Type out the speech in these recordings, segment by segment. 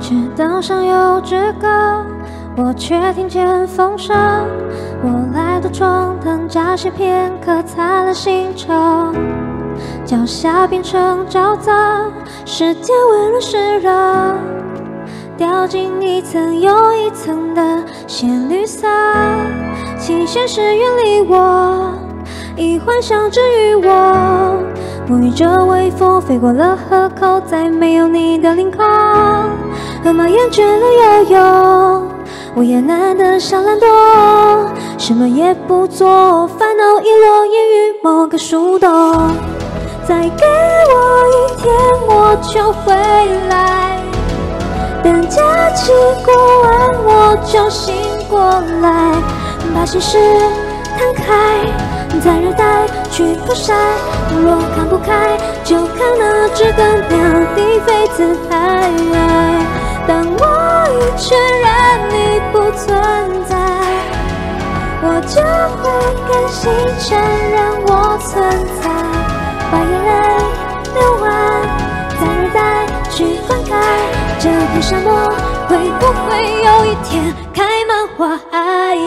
赤道上有只狗，我却听见风声。我来到窗台，眨些片刻，擦了新愁。脚下变成沼泽，世界温润湿热，掉进一层又一层的鲜绿色。请现实远离我，以幻想治愈我。沐浴着微风，飞过了河口，再没有你的领空。河马厌倦了游泳，我也懒得像懒惰，什么也不做，烦恼遗落烟雨某个树洞。再给我一天，我就回来。等假期过完，我就醒过来，把心事摊开，在热带去曝晒。若看不开，就看那只更鸟低飞自海。当我已确认你不存在，我就会甘心承认我存在，把眼泪流完，在热带去灌溉。这片沙漠会不会有一天开满花海？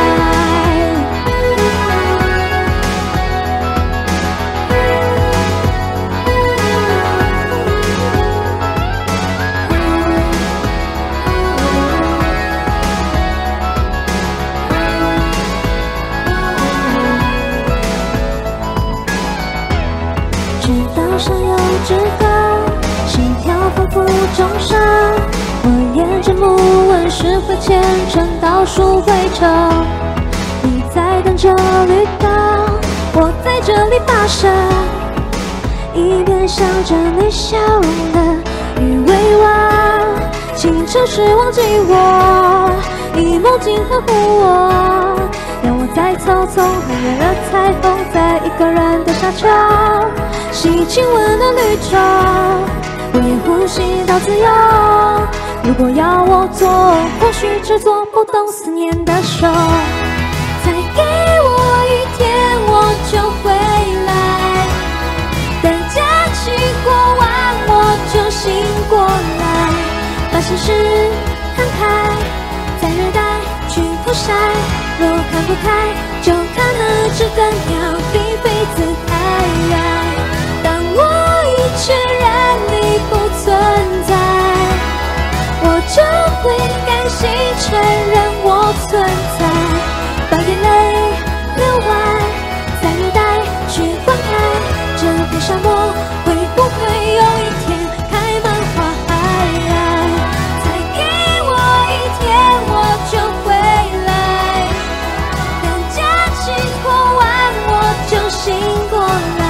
上有只狗，心跳仿佛重伤。我沿着木纹石灰前程倒数回程。你在等着绿灯，我在这里跋涉，一边想着你笑容的余味望。清晨时忘记我，以梦境呵护我，让我在草丛看见了彩虹，在一个人的沙丘吸亲吻的绿洲，我也呼吸到自由。如果要我做，或许只做不懂思念的手。再给我一天，我就回来。等假期过完，我就醒过来，把心事摊开，在热带去曝晒。若看不开，就看那只更鸟低飞自海。确认你不存在，我就会甘心承认我存在，把眼泪流完，在热带去灌溉。这片沙漠会不会有一天开满花海？再给我一天，我就回来。等假期过完，我就醒过来。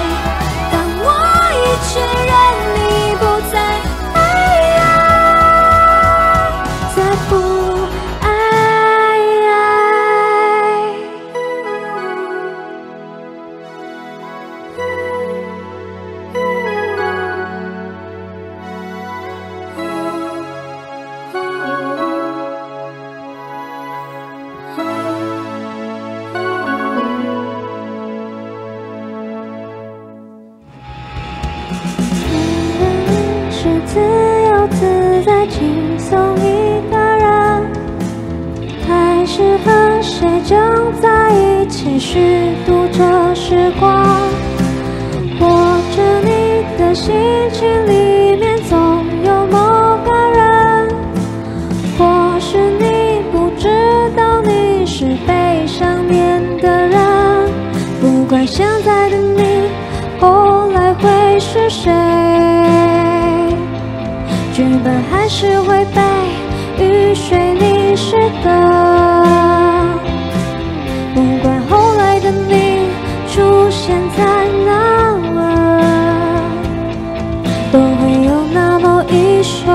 确认你不再爱，再不爱。自由自在，轻松一个人，还是和谁正在一起虚度着时光？或者你的心情里面总有某个人，或是你不知道你是被想念的人。不管现在的你，后来会是谁，剧本还是会被雨水淋湿的。不管后来的你出现在哪儿，都会有那么一首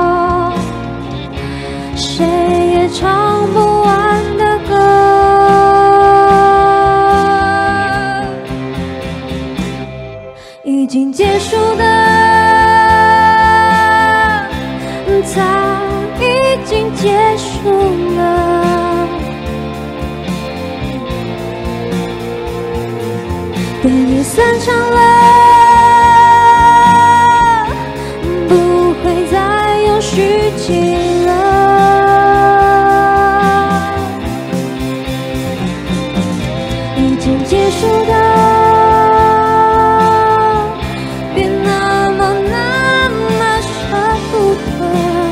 谁也唱不完的歌。已经结束的早已经结束了，电影散场了，不会再有续一起了。已经结束的，别那么舍不得。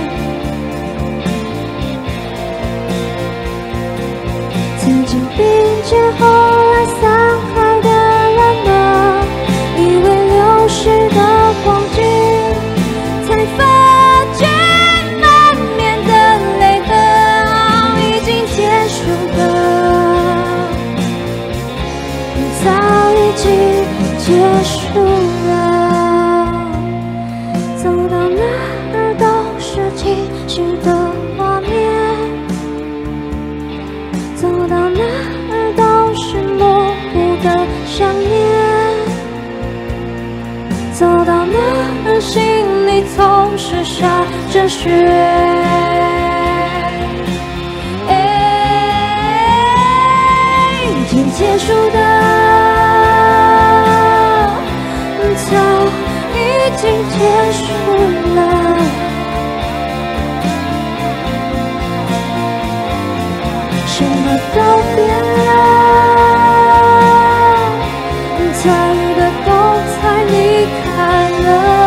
曾经并肩后来散开的人们，以为流逝的光景，才发觉满面的泪痕已经结束的，早已经结束了。走到哪儿都是情绪的画面，走到哪儿都是模糊的想念，走到哪儿心里总是下着雪。已经结束的，早已经结束了。什么都变了，在意的都才离开了。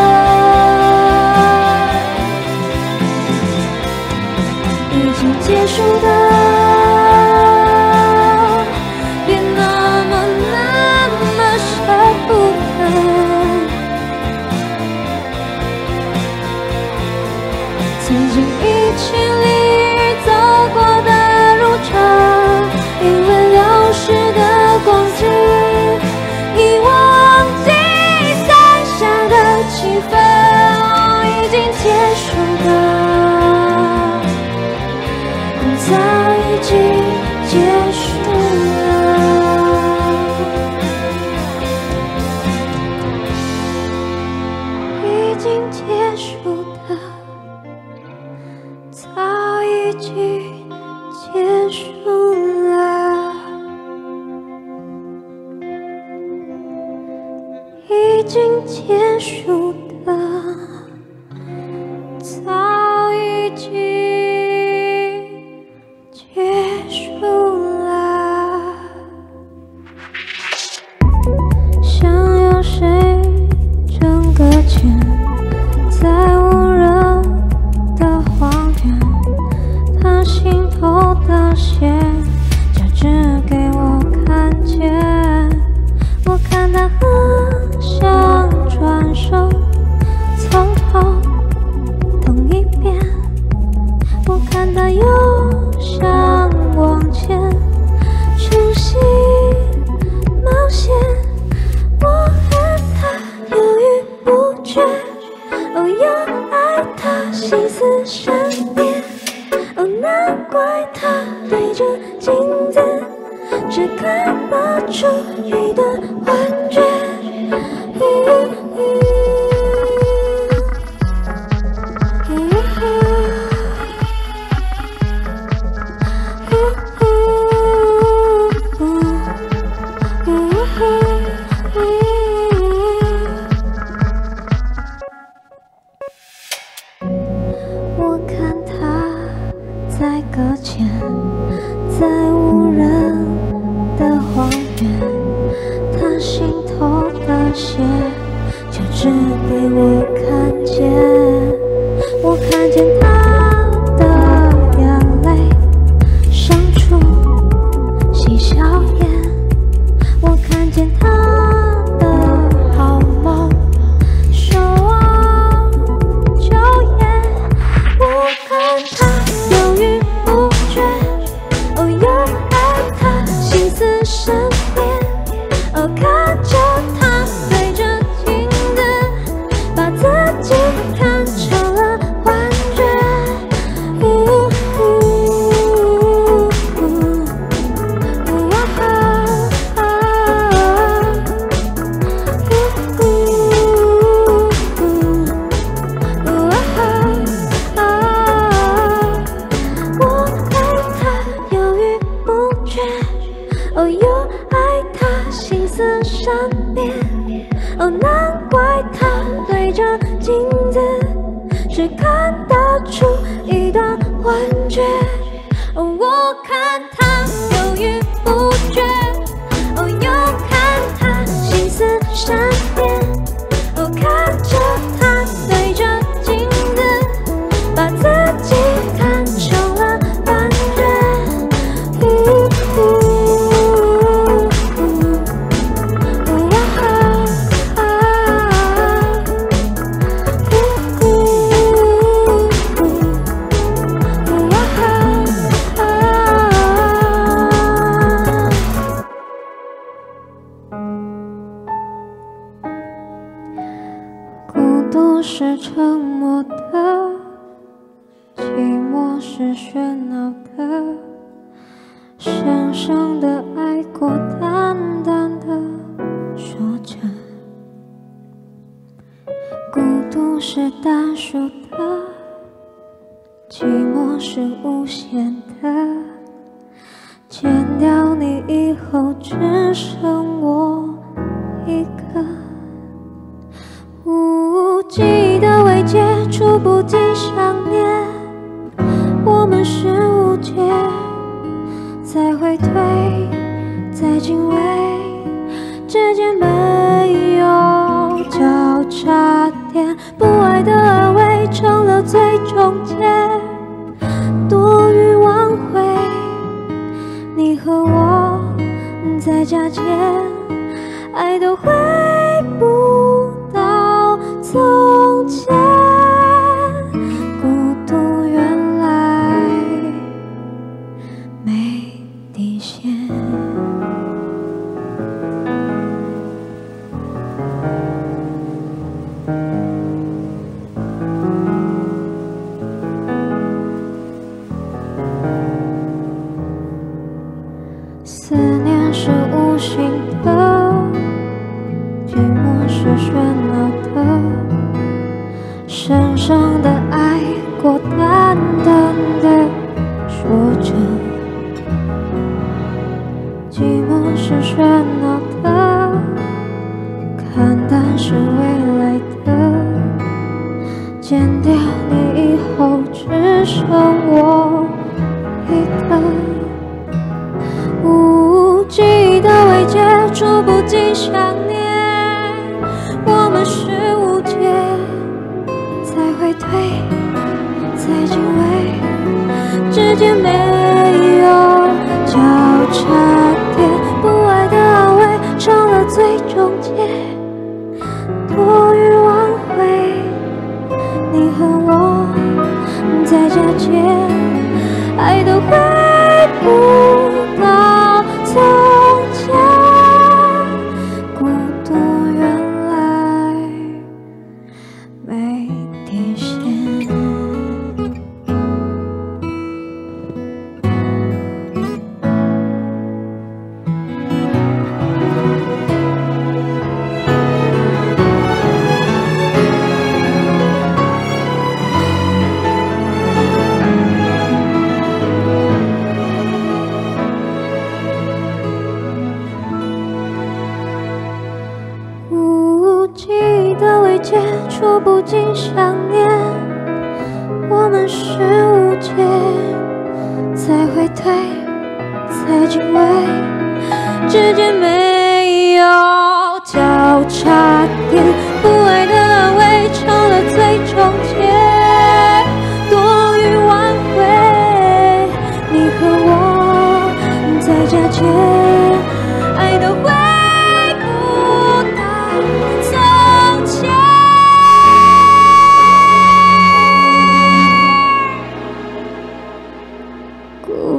已经结束的，别那么舍不得。曾经一起淋雨走过的路程，因为流逝的光景，已忘记伞下的气氛，已经结束的，早已经结束了。已经结束的，早已经结束了。已经结束的，早已经结束了。想有谁挣个钱，在无人的荒原，他心头的血就只给我看见。我看他很想转手，从头痛一遍。我看他又想往前重新冒险。我和他犹豫不决，哦，又爱他心思善变，哦，难怪他对着镜子只看得出一段幻觉。我看他在搁浅，在无人的荒原，他心头的血就只给我看见。我看见他的眼泪伤处吸笑颜，我看见他的好梦守望久夜。我看他犹豫不决，哦，又爱他心思善变，哦，看着他对着镜子，把自己看成了幻觉。哦，又爱他心思善变，哦，难怪他对着镜子只看得出一段幻觉。我看他犹豫不决，又看他心思闪电，看着他对着镜子，把自己看成了半人。孤独是沉默的，寂寞是喧闹的，深深的爱过，淡淡的说着。孤独是大数的，寂寞是无限的，剪掉你以后只剩我一个。记忆的慰藉，触不尽想念。我们是无解，再回退，再敬畏，之间没有交叉点。不爱的安慰成了最终解，多余挽回。你和我在家间，爱都回不到从前。孤独原来没底线。思念是无形的，寂寞是喧闹的，深深的爱过，淡淡的说着。寂寞是喧闹的，看淡是未来的，剪掉你以后只剩我一个。记忆的慰藉，触不尽想念。我们是无解，再回退，再敬畏，之间没有交叉点。不爱的安慰成了最终解，多余挽回。你和我在家间，爱都回不到从前。孤独原来没底线。记忆的慰藉，触不尽想念。我们是无解，再回退，再敬畏，之间没有交叉点。不爱的安慰成了最终解，多余挽回。你和我在家间，爱都回孤